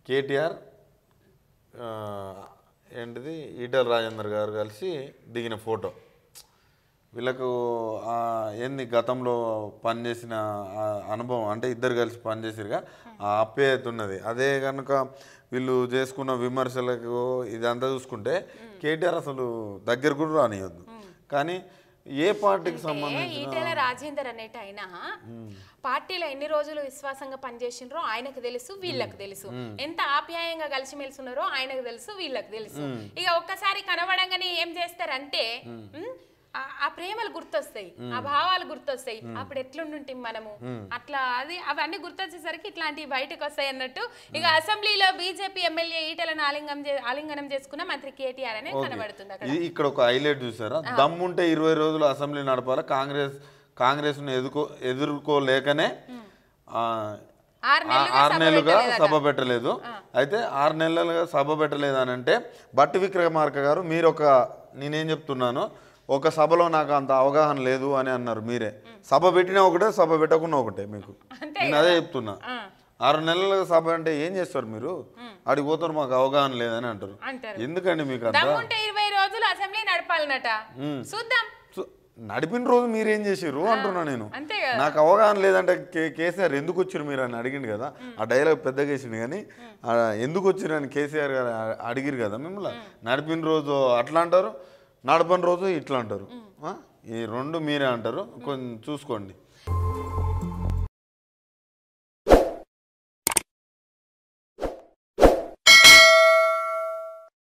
కేటీఆర్ ఏంటిది ఈటెల రాజేందర్ గారు కలిసి దిగిన ఫోటో వీళ్ళకు ఏంది గతంలో పనిచేసిన అనుభవం అంటే ఇద్దరు కలిసి పనిచేసిరుగా ఆ ఆప్యాయత ఉన్నది. అదే కనుక వీళ్ళు చేసుకున్న విమర్శలకు ఇదంతా చూసుకుంటే కేటీఆర్ అసలు దగ్గర కూడా రానియద్దు. కానీ ఏ పార్టీకి సంబంధించిన ఈటెల రాజేందర్ అనేట ఆయన పార్టీలో ఎన్ని రోజులు విశ్వాసంగా పనిచేసినారో ఆయనకు తెలుసు, వీళ్ళకు తెలుసు. ఎంత ఆప్యాయంగా కలిసిమెలిసి ఉన్నారో ఆయనకు తెలుసు, వీళ్ళకు తెలుసు. ఇక ఒక్కసారి కనబడంగానే ఏం చేస్తారంటే ఆ ప్రేమలు గుర్తొస్తాయి, ఆ భావాలు గుర్తొస్తాయి. అప్పుడు ఎట్లుంటుంటే మనము అట్లా అవన్నీ గుర్తొచ్చేసరికి ఇట్లాంటివి బయటకు వస్తాయి అన్నట్టు. ఇక అసెంబ్లీలో బీజేపీ ఎమ్మెల్యే ఈటలను ఆలింగనం చేసుకున్న మంత్రి కేటీఆర్ అనే కనబడుతుంది. ఇక్కడ ఒక హైలైట్ చూసారా, దమ్ముంటే 20 రోజులు అసెంబ్లీ నడపాలి, కాంగ్రెస్ ను ఎదుర్కోలేకనే 6 నెలలుగా సభ పెట్టలేదు. అయితే 6 నెలలుగా సభ పెట్టలేదు అని అంటే బట్టి విక్రమార్క గారు నేనేం చెప్తున్నాను, ఒక సభలో నాకు అంత అవగాహన లేదు అని అన్నారు. మీరే సభ పెట్టినా ఒకటే, సభ పెట్టకుండా ఒకటే. మీకు నేను అదే చెప్తున్నా. 6 నెలల సభ అంటే ఏం చేస్తారు మీరు? అడిగి పోతారు, మాకు అవగాహన లేదని అంటారు. ఎందుకండి మీకు అంత? 20 రోజులు అసెంబ్లీ నడపాలన్నట. చూద్దాం, నడిపిన రోజు మీరేం చేసారు అంటున్నా నేను. నాకు అవగాహన లేదంటే కేసీఆర్ ఎందుకు వచ్చారు మీరు అని అడిగిండు కదా. ఆ డైలాగ్ పెద్దగా వేసిండు. కానీ ఎందుకు వచ్చారు అని కేసీఆర్ గారు అడిగిరు కదా మిమ్మల్ని. నడిపిన రోజు అట్లా అంటారు, నడపని రోజు ఇట్లా అంటారు. ఈ రెండు మీరే అంటారు. కొంచెం చూసుకోండి.